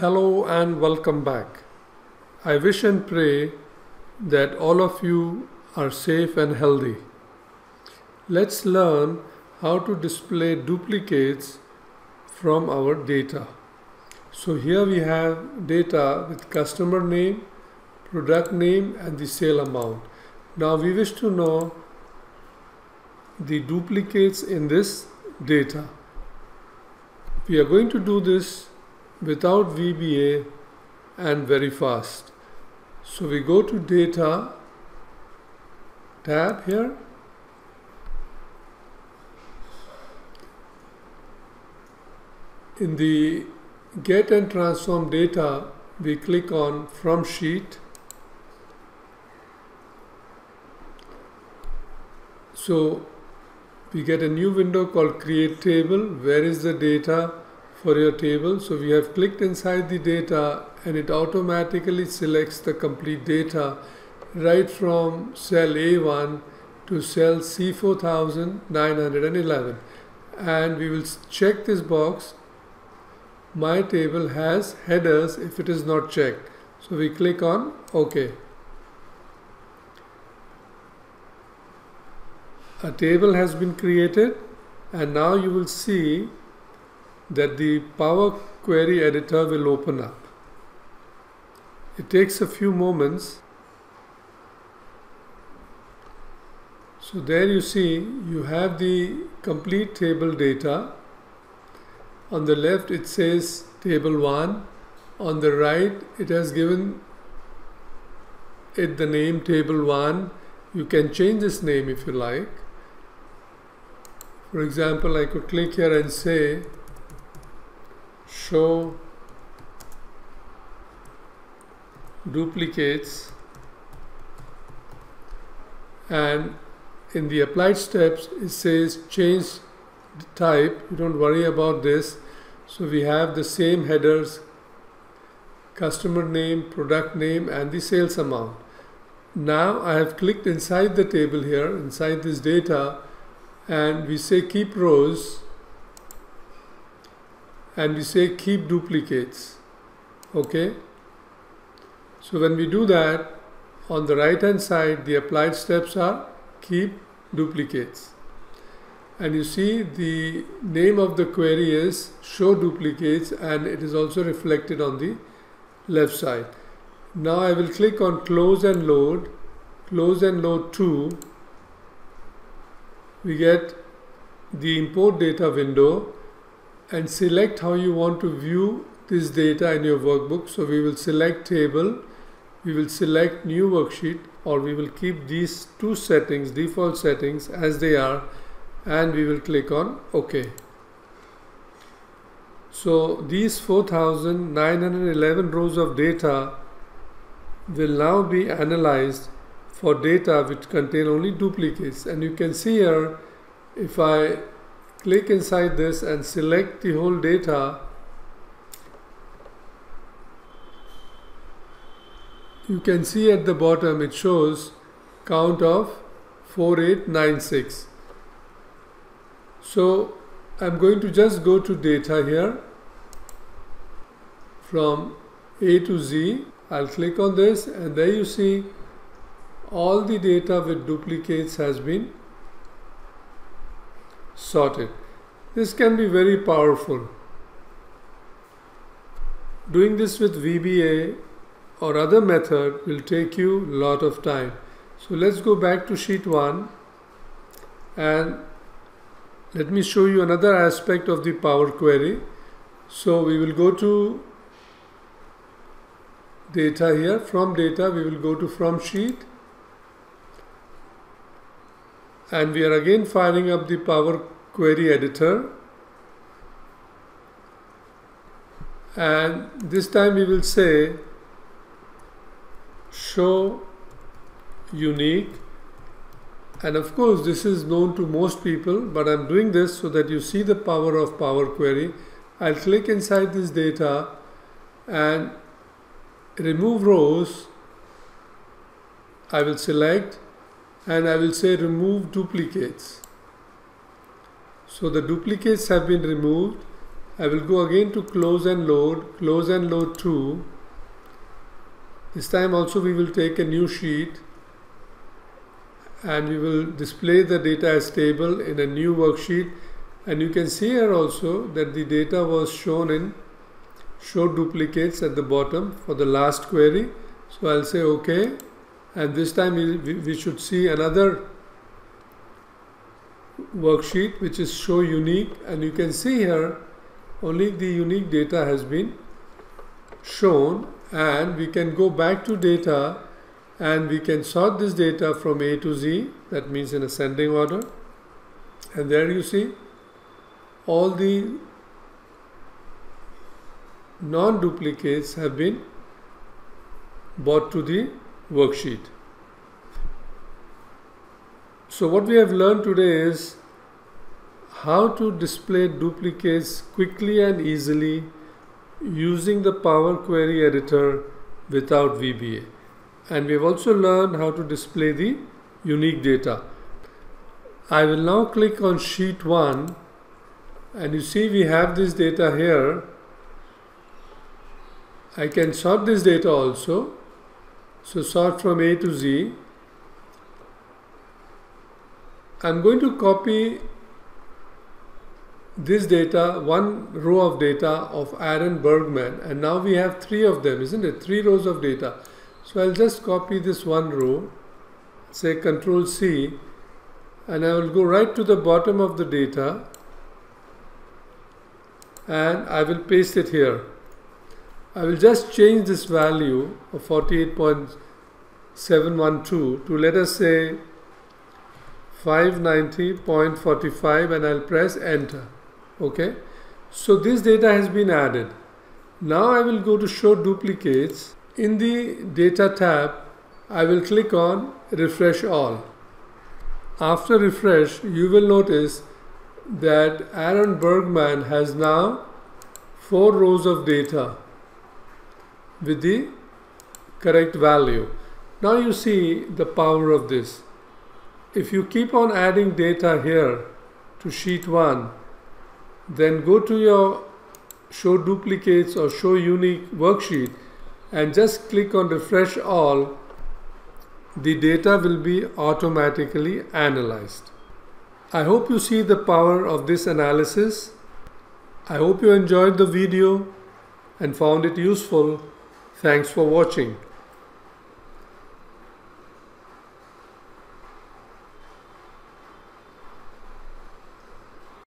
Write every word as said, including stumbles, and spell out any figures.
Hello and welcome back. I wish and pray that all of you are safe and healthy. Let's learn how to display duplicates from our data. So here we have data with customer name, product name and the sale amount. Now we wish to know the duplicates in this data. We are going to do this without V B A and very fast. So we go to Data tab here. In the Get and Transform Data, we click on From Sheet. So we get a new window called Create Table. Where is the data for your table? So we have clicked inside the data and it automatically selects the complete data right from cell A one to cell C four thousand nine hundred eleven. And we will check this box. My table has headers if it is not checked. So we click on OK. A table has been created and now you will see that the Power Query editor will open up. It takes a few moments. So there you see you have the complete table data. On the left it says table one. On the right it has given it the name table one. You can change this name if you like. For example, I could click here and say show duplicates, and in the applied steps it says change the type. You don't worry about this. So we have the same headers, customer name, product name and the sales amount. Now I have clicked inside the table here, inside this data, and we say keep rows and we say keep duplicates. Okay, so when we do that, on the right hand side the applied steps are keep duplicates, and you see the name of the query is show duplicates and it is also reflected on the left side. Now I will click on close and load, close and load to. We get the import data window and select how you want to view this data in your workbook. So we will select table, we will select new worksheet, or we will keep these two settings, default settings as they are, and we will click on OK. So these four thousand nine hundred eleven rows of data will now be analyzed for data which contain only duplicates. And you can see here, if I click inside this and select the whole data, you can see at the bottom it shows count of four eight nine six. So I'm going to just go to data here from A to Z. I'll click on this and there you see all the data with duplicates has been sorted. This can be very powerful. Doing this with V B A or other method will take you a lot of time. So let's go back to sheet one and let me show you another aspect of the Power Query. So we will go to data here. From data we will go to from sheet, and we are again firing up the Power Query editor, and this time we will say show unique, and of course this is known to most people, but I'm doing this so that you see the power of Power Query. I'll click inside this data and remove rows. I will select and I will say remove duplicates. So the duplicates have been removed I will go again to close and load, close and load to. This time also we will take a new sheet and we will display the data as table in a new worksheet, and you can see here also that the data was shown in show duplicates at the bottom for the last query. So I'll say OK, and this time we, we should see another worksheet which is show unique, and you can see here only the unique data has been shown, and we can go back to data and we can sort this data from A to Z, that means in ascending order, and there you see all the non-duplicates have been brought to the worksheet. So what we have learned today is how to display duplicates quickly and easily using the Power Query Editor without V B A. And we have also learned how to display the unique data. I will now click on sheet one, and you see we have this data here. I can sort this data also. So sort from A to Z. I'm going to copy this data, one row of data of Aaron Bergman, and now we have three of them, isn't it? Three rows of data. So I'll just copy this one row, say Control C, and I will go right to the bottom of the data and I will paste it here. I will just change this value of forty-eight point seven one two to, let us say, five ninety point four five, and I'll press enter. Okay, so this data has been added. Now I will go to show duplicates. In the data tab, I will click on refresh all. After refresh, you will notice that Aaron Bergman has now four rows of data with the correct value. Now you see the power of this. If you keep on adding data here to sheet one, then go to your show duplicates or show unique worksheet and just click on refresh all. The data will be automatically analyzed. I hope you see the power of this analysis. I hope you enjoyed the video and found it useful. Thanks for watching.